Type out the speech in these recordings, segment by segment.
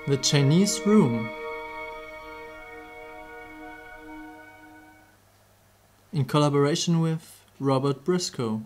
The Chinese Room. In collaboration with Robert Briscoe.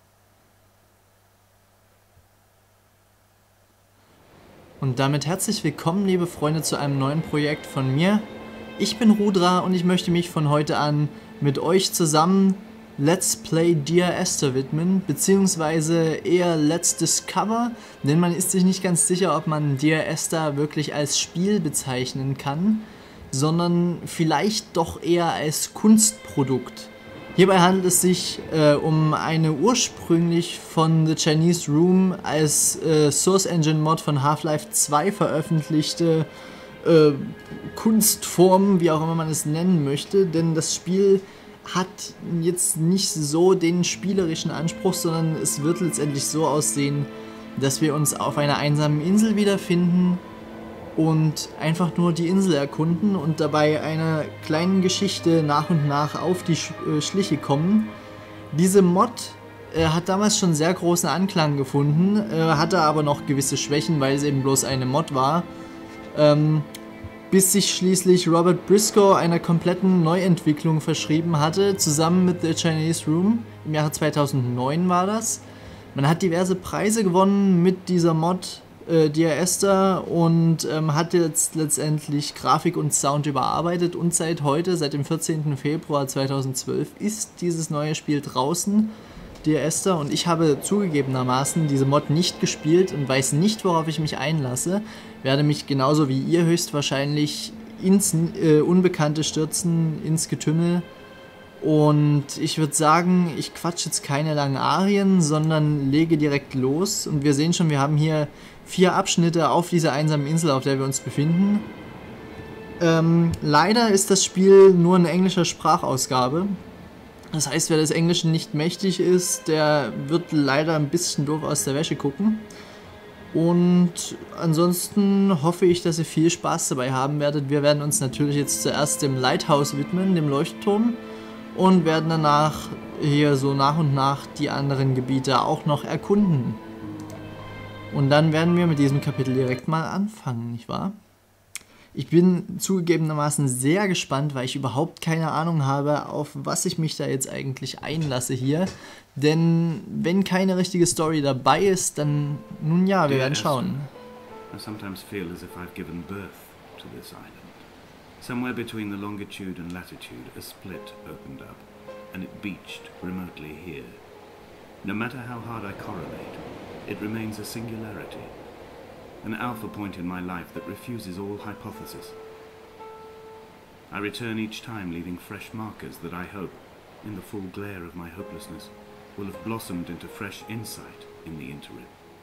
Und damit herzlich willkommen, liebe Freunde, zu einem neuen Projekt von mir. Ich bin Rudra und ich möchte mich von heute an mit euch zusammen Let's Play Dear Esther widmen, beziehungsweise eher Let's Discover, denn man ist sich nicht ganz sicher, ob man Dear Esther wirklich als Spiel bezeichnen kann, sondern vielleicht doch eher als Kunstprodukt. Hierbei handelt es sich um eine ursprünglich von The Chinese Room als Source Engine Mod von Half-Life 2 veröffentlichte Kunstform, wie auch immer man es nennen möchte, denn das Spiel hat jetzt nicht so den spielerischen Anspruch, sondern es wird letztendlich so aussehen, dass wir uns auf einer einsamen Insel wiederfinden und einfach nur die Insel erkunden und dabei einer kleinen Geschichte nach und nach auf die Schliche kommen. Diese Mod hat damals schon sehr großen Anklang gefunden, hatte aber noch gewisse Schwächen, weil es eben bloß eine Mod war. Bis sich schließlich Robert Briscoe einer kompletten Neuentwicklung verschrieben hatte, zusammen mit The Chinese Room. Im Jahre 2009 war das. Man hat diverse Preise gewonnen mit dieser Mod Dear Esther und hat jetzt letztendlich Grafik und Sound überarbeitet und seit heute, seit dem 14. Februar 2012, ist dieses neue Spiel draußen, Dear Esther, und ich habe zugegebenermaßen diese Mod nicht gespielt und weiß nicht, worauf ich mich einlasse. Werde mich genauso wie ihr höchstwahrscheinlich ins Unbekannte stürzen, ins Getümmel. Und ich würde sagen, ich quatsche jetzt keine langen Arien, sondern lege direkt los. Und wir sehen schon, wir haben hier 4 Abschnitte auf dieser einsamen Insel, auf der wir uns befinden. Leider ist das Spiel nur in englischer Sprachausgabe. Das heißt, wer des Englischen nicht mächtig ist, der wird leider ein bisschen doof aus der Wäsche gucken. Und ansonsten hoffe ich, dass ihr viel Spaß dabei haben werdet. Wir werden uns natürlich jetzt zuerst dem Lighthouse widmen, dem Leuchtturm, und werden danach hier so nach und nach die anderen Gebiete auch noch erkunden. Und dann werden wir mit diesem Kapitel direkt mal anfangen, nicht wahr? Ich bin zugegebenermaßen sehr gespannt, weil ich überhaupt keine Ahnung habe, auf was ich mich da jetzt eigentlich einlasse hier. Denn wenn keine richtige Story dabei ist, dann, nun ja, wir werden schauen. I sometimes feel as if I've given birth to this island. Somewhere between the longitude and latitude, a split opened up, and it beached remotely here. No matter how hard I correlate, it remains a singularity. An alpha point in my life that refuses all hypothesis. I return each time leaving fresh markers that I hope, in the full glare of my hopelessness, will have blossomed into fresh insight in the interim.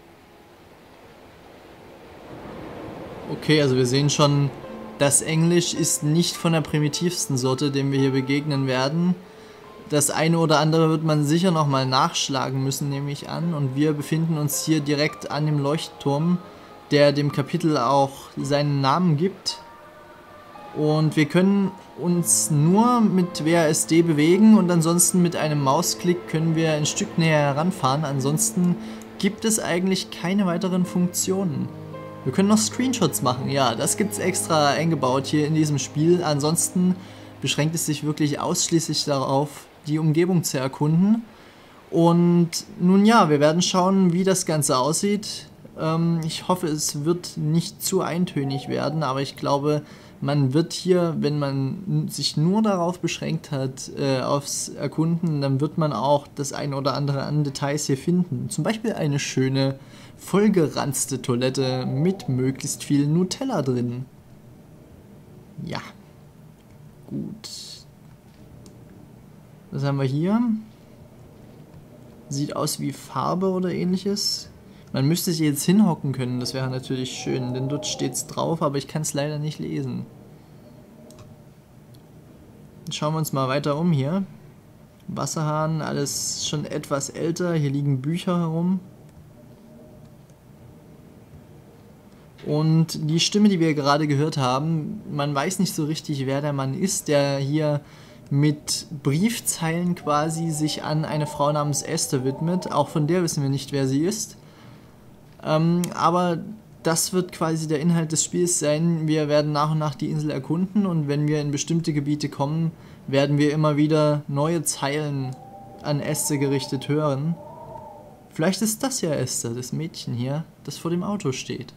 Okay, also wir sehen schon, das Englisch ist nicht von der primitivsten Sorte, dem wir hier begegnen werden. Das eine oder andere wird man sicher nochmal nachschlagen müssen, nehme ich an. Und wir befinden uns hier direkt an dem Leuchtturm, der dem Kapitel auch seinen Namen gibt. Und wir können uns nur mit WASD bewegen und ansonsten mit einem Mausklick können wir ein Stück näher heranfahren. Ansonsten gibt es eigentlich keine weiteren Funktionen. Wir können noch Screenshots machen, ja, das gibt es extra eingebaut hier in diesem Spiel. Ansonsten beschränkt es sich wirklich ausschließlich darauf, die Umgebung zu erkunden. Und nun ja, wir werden schauen, wie das Ganze aussieht. Ich hoffe, es wird nicht zu eintönig werden, aber ich glaube, man wird hier, wenn man sich nur darauf beschränkt hat, aufs Erkunden, dann wird man auch das ein oder andere an Details hier finden. Zum Beispiel eine schöne, vollgeranzte Toilette mit möglichst viel Nutella drin. Ja, gut. Was haben wir hier? Sieht aus wie Farbe oder ähnliches. Man müsste sich jetzt hinhocken können, das wäre natürlich schön, denn dort steht es drauf, aber ich kann es leider nicht lesen. Dann schauen wir uns mal weiter um hier. Wasserhahn, alles schon etwas älter, hier liegen Bücher herum. Und die Stimme, die wir gerade gehört haben, man weiß nicht so richtig, wer der Mann ist, der hier mit Briefzeilen quasi sich an eine Frau namens Esther widmet. Auch von der wissen wir nicht, wer sie ist. Aber das wird quasi der Inhalt des Spiels sein. Wir werden nach und nach die Insel erkunden und wenn wir in bestimmte Gebiete kommen, werden wir immer wieder neue Zeilen an Esther gerichtet hören. Vielleicht ist das ja Esther, das Mädchen hier, das vor dem Auto steht.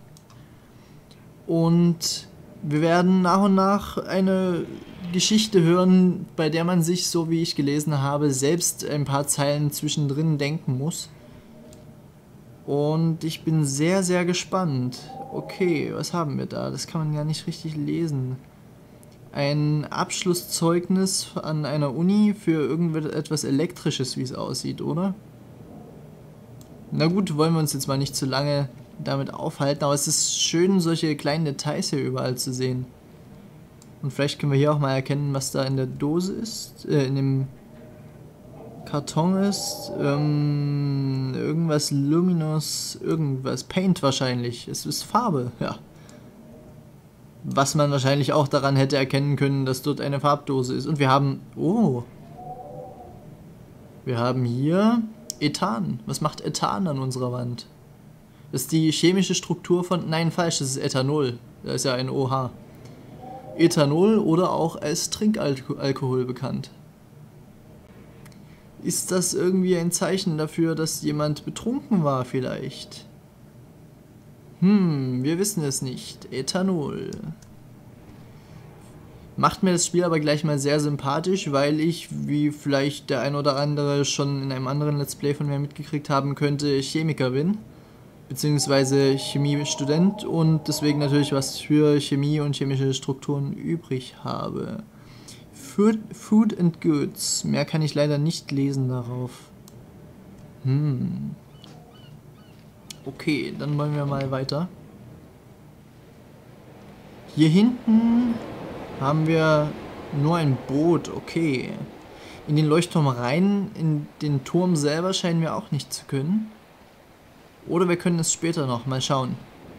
Und wir werden nach und nach eine Geschichte hören, bei der man sich, so wie ich gelesen habe, selbst ein paar Zeilen zwischendrin denken muss. Und ich bin sehr, sehr gespannt. Okay, was haben wir da? Das kann man ja nicht richtig lesen. Ein Abschlusszeugnis an einer Uni für irgendetwas Elektrisches, wie es aussieht, oder? Na gut, wollen wir uns jetzt mal nicht zu lange damit aufhalten, aber es ist schön, solche kleinen Details hier überall zu sehen. Und vielleicht können wir hier auch mal erkennen, was da in der Dose ist, in dem Karton ist. Irgendwas Luminous, irgendwas. Paint wahrscheinlich. Es ist Farbe, ja. Was man wahrscheinlich auch daran hätte erkennen können, dass dort eine Farbdose ist. Und wir haben... Oh. Wir haben hier Ethan. Was macht Ethan an unserer Wand? Das ist die chemische Struktur von... Nein, falsch, das ist Ethanol. Da ist ja ein OH. Ethanol oder auch als Trinkalkohol bekannt. Ist das irgendwie ein Zeichen dafür, dass jemand betrunken war vielleicht? Wir wissen es nicht. Ethanol. Macht mir das Spiel aber gleich mal sehr sympathisch, weil ich, wie vielleicht der ein oder andere schon in einem anderen Let's Play von mir mitgekriegt haben könnte, Chemiker bin. Beziehungsweise Chemiestudent und deswegen natürlich was für Chemie und chemische Strukturen übrig habe. Food and Goods. Mehr kann ich leider nicht lesen darauf. Okay, dann wollen wir mal weiter. Hier hinten haben wir nur ein Boot. Okay. In den Leuchtturm rein, in den Turm selber scheinen wir auch nicht zu können. Oder wir können es später noch mal schauen.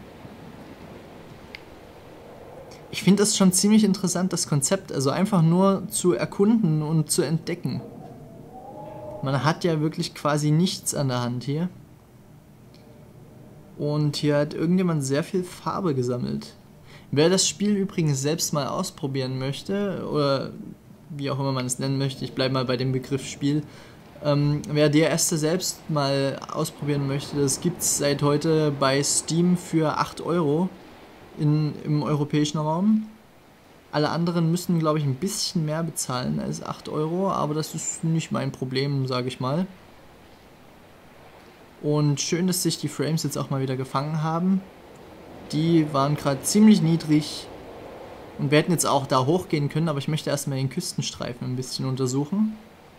Ich finde das schon ziemlich interessant, das Konzept, also einfach nur zu erkunden und zu entdecken. Man hat ja wirklich quasi nichts an der Hand hier. Und hier hat irgendjemand sehr viel Farbe gesammelt. Wer das Spiel übrigens selbst mal ausprobieren möchte, oder wie auch immer man es nennen möchte, ich bleibe mal bei dem Begriff Spiel, wer DRS selbst mal ausprobieren möchte, das gibt es seit heute bei Steam für 8 € im europäischen Raum. Alle anderen müssen, glaube ich, ein bisschen mehr bezahlen als 8 €, aber das ist nicht mein Problem, sage ich mal. Und schön, dass sich die Frames jetzt auch mal wieder gefangen haben. Die waren gerade ziemlich niedrig und wir hätten jetzt auch da hochgehen können, aber ich möchte erstmal den Küstenstreifen ein bisschen untersuchen.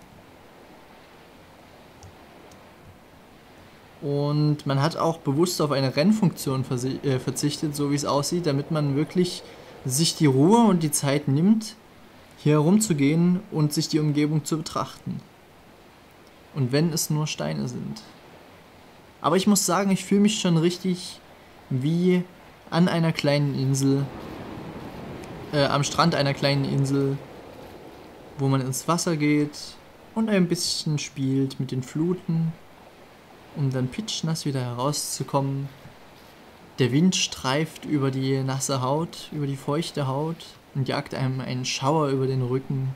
Und man hat auch bewusst auf eine Rennfunktion verzichtet, so wie es aussieht, damit man wirklich sich die Ruhe und die Zeit nimmt, hier herumzugehen und sich die Umgebung zu betrachten. Und wenn es nur Steine sind. Aber ich muss sagen, ich fühle mich schon richtig wie an einer kleinen Insel, am Strand einer kleinen Insel, wo man ins Wasser geht und ein bisschen spielt mit den Fluten, um dann pitschnass wieder herauszukommen. Der Wind streift über die nasse Haut, über die feuchte Haut und jagt einem einen Schauer über den Rücken.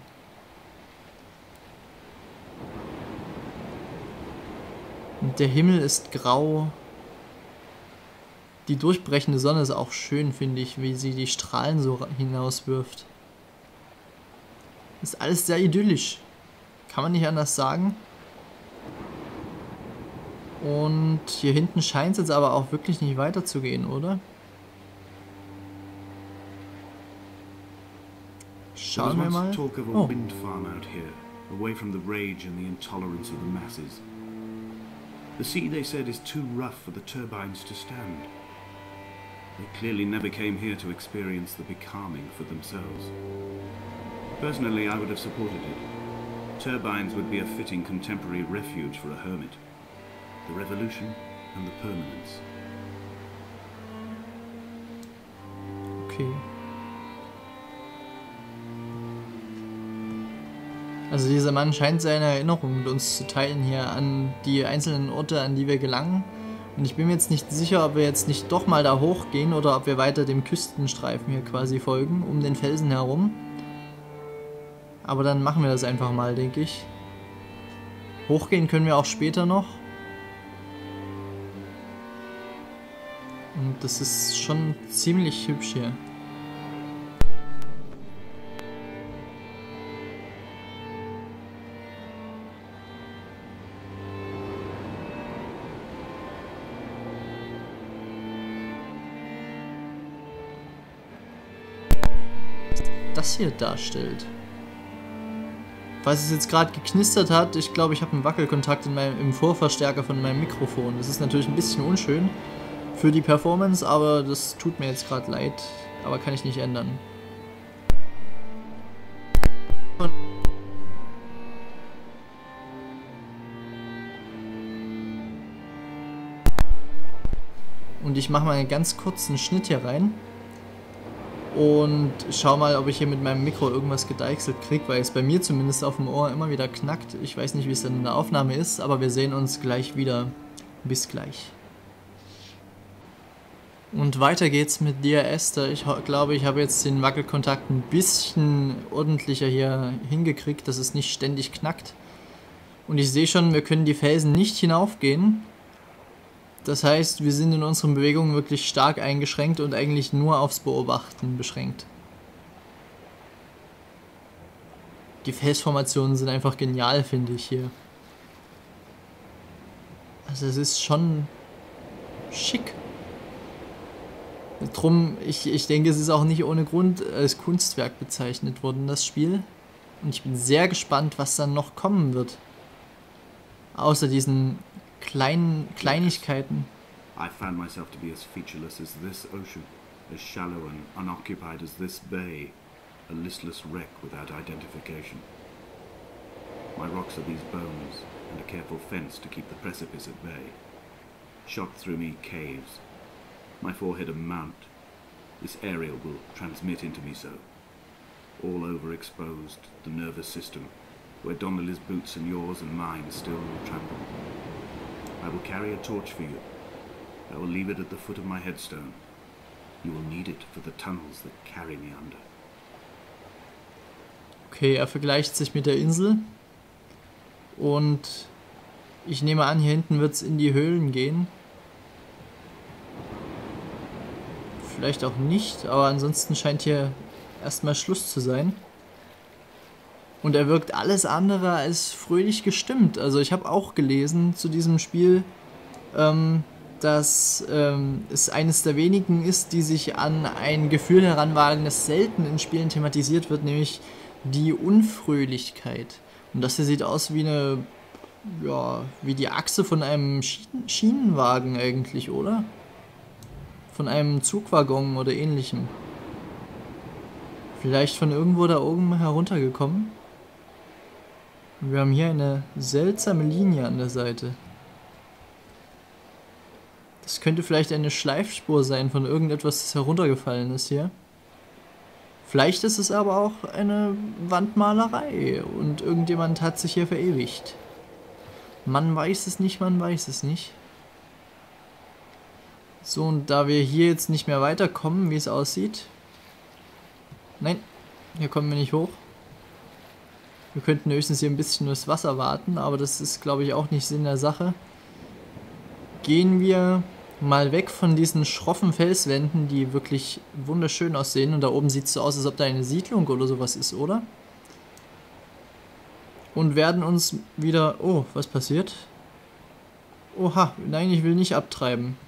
Und der Himmel ist grau. Die durchbrechende Sonne ist auch schön, finde ich, wie sie die Strahlen so hinauswirft. Ist alles sehr idyllisch. Kann man nicht anders sagen. Und hier hinten scheint es jetzt aber auch wirklich nicht weiterzugehen, oder? Schauen wir mal. Talk of a wind farm out here, away from the rage and the intolerance of the masses. The sea, they said, is too rough for the turbines to stand. They clearly never came here to experience the becalming for themselves. Personally, I would have supported it. Turbines would be a fitting contemporary refuge for a hermit. The revolution and the permanence. Okay. Also dieser Mann scheint seine Erinnerungen mit uns zu teilen hier an die einzelnen Orte, an die wir gelangen. Und ich bin mir jetzt nicht sicher, ob wir jetzt nicht doch mal da hochgehen oder ob wir weiter dem Küstenstreifen hier quasi folgen, um den Felsen herum. Aber dann machen wir das einfach mal, denke ich. Hochgehen können wir auch später noch. Und das ist schon ziemlich hübsch hier. Das hier darstellt. Falls es jetzt gerade geknistert hat, ich glaube, ich habe einen Wackelkontakt im Vorverstärker von meinem Mikrofon. Das ist natürlich ein bisschen unschön für die Performance, aber das tut mir jetzt gerade leid, aber kann ich nicht ändern. Und ich mache mal einen ganz kurzen Schnitt hier rein. Und schau mal, ob ich hier mit meinem Mikro irgendwas gedeichselt kriege, weil es bei mir zumindest auf dem Ohr immer wieder knackt. Ich weiß nicht, wie es dann in der Aufnahme ist, aber wir sehen uns gleich wieder. Bis gleich. Und weiter geht's mit Dear Esther. Ich glaube, ich habe jetzt den Wackelkontakt ein bisschen ordentlicher hier hingekriegt, dass es nicht ständig knackt. Und ich sehe schon, wir können die Felsen nicht hinaufgehen. Das heißt, wir sind in unseren Bewegungen wirklich stark eingeschränkt und eigentlich nur aufs Beobachten beschränkt. Die Felsformationen sind einfach genial, finde ich hier. Also es ist schon schick. Drum, ich denke, es ist auch nicht ohne Grund als Kunstwerk bezeichnet worden, das Spiel. Und ich bin sehr gespannt, was dann noch kommen wird. Außer diesen Kleinigkeiten. I found myself to be as featureless as this ocean, as shallow and unoccupied as this bay, a listless wreck without identification. My rocks are these bones, and a careful fence to keep the precipice at bay. Shot through me caves, my forehead a mount. This aerial will transmit into me so. All overexposed, the nervous system, where Donnelly's boots and yours and mine still trample. I will carry a torch for you. I will leave it at the foot of my headstone. You will need it for the tunnels that carry me under. Okay, er vergleicht sich mit der Insel. Und ich nehme an, hier hinten wird es in die Höhlen gehen. Vielleicht auch nicht, aber ansonsten scheint hier erstmal Schluss zu sein. Und er wirkt alles andere als fröhlich gestimmt. Also ich habe auch gelesen zu diesem Spiel, dass es eines der wenigen ist, die sich an ein Gefühl heranwagen, das selten in Spielen thematisiert wird, nämlich die Unfröhlichkeit. Und das hier sieht aus wie eine, ja, wie die Achse von einem Schienenwagen eigentlich, oder? Von einem Zugwaggon oder ähnlichem. Vielleicht von irgendwo da oben heruntergekommen. Wir haben hier eine seltsame Linie an der Seite. Das könnte vielleicht eine Schleifspur sein von irgendetwas, das heruntergefallen ist hier. Vielleicht ist es aber auch eine Wandmalerei und irgendjemand hat sich hier verewigt. Man weiß es nicht, man weiß es nicht. So, und da wir hier jetzt nicht mehr weiterkommen, wie es aussieht. Nein, hier kommen wir nicht hoch. Wir könnten höchstens hier ein bisschen durchs Wasser warten, aber das ist, glaube ich, auch nicht Sinn der Sache. Gehen wir mal weg von diesen schroffen Felswänden, die wirklich wunderschön aussehen. Und da oben sieht es so aus, als ob da eine Siedlung oder sowas ist, oder? Und werden uns wieder... Oh, was passiert? Oha, nein, ich will nicht abtreiben.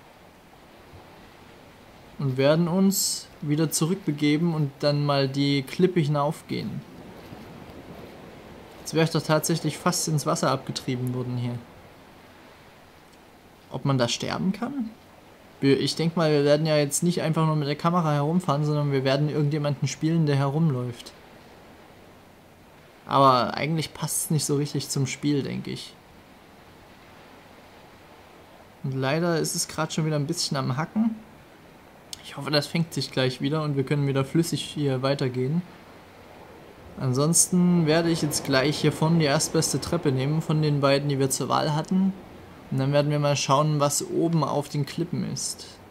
Und werden uns wieder zurückbegeben und dann mal die Klippe hinaufgehen. Jetzt wäre ich doch tatsächlich fast ins Wasser abgetrieben worden hier. Ob man da sterben kann? Ich denke mal, wir werden ja jetzt nicht einfach nur mit der Kamera herumfahren, sondern wir werden irgendjemanden spielen, der herumläuft. Aber eigentlich passt es nicht so richtig zum Spiel, denke ich. Und leider ist es gerade schon wieder ein bisschen am Hacken. Ich hoffe, das fängt sich gleich wieder und wir können wieder flüssig hier weitergehen. Ansonsten werde ich jetzt gleich hier vorne die erstbeste Treppe nehmen von den beiden, die wir zur Wahl hatten. Und dann werden wir mal schauen, was oben auf den Klippen ist.